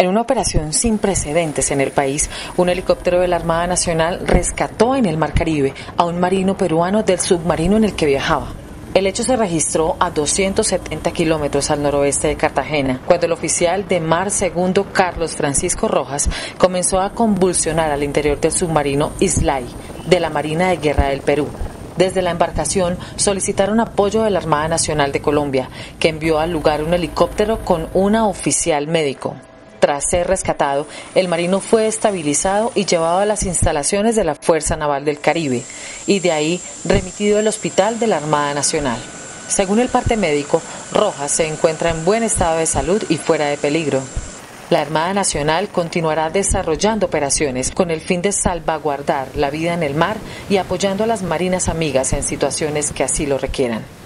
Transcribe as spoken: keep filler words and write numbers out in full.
En una operación sin precedentes en el país, un helicóptero de la Armada Nacional rescató en el Mar Caribe a un marino peruano del submarino en el que viajaba. El hecho se registró a doscientos setenta kilómetros al noroeste de Cartagena, cuando el oficial de mar segundo Carlos Francisco Rojas comenzó a convulsionar al interior del submarino Islay de la Marina de Guerra del Perú. Desde la embarcación solicitaron apoyo de la Armada Nacional de Colombia, que envió al lugar un helicóptero con una oficial médico. Tras ser rescatado, el marino fue estabilizado y llevado a las instalaciones de la Fuerza Naval del Caribe y de ahí remitido al hospital de la Armada Nacional. Según el parte médico, Rojas se encuentra en buen estado de salud y fuera de peligro. La Armada Nacional continuará desarrollando operaciones con el fin de salvaguardar la vida en el mar y apoyando a las marinas amigas en situaciones que así lo requieran.